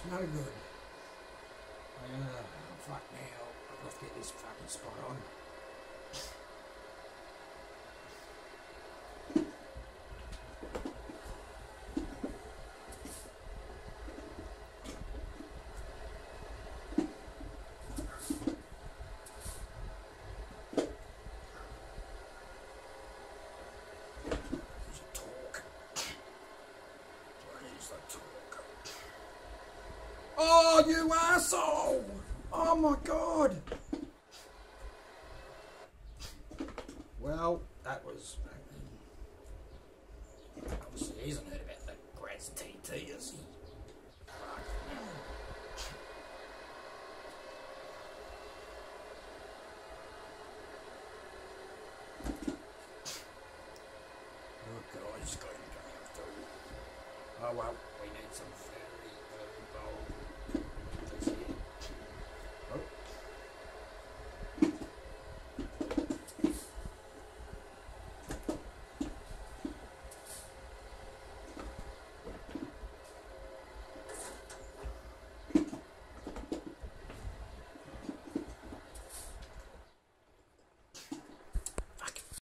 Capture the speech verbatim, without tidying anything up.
No good. Uh, fuck now. I've got to get this fucking spot on. Oh, you asshole! Oh my god! Well, that was... Obviously, he hasn't heard about the Graz T T, has he? Oh god, he's going to come through. Oh well, we need some food.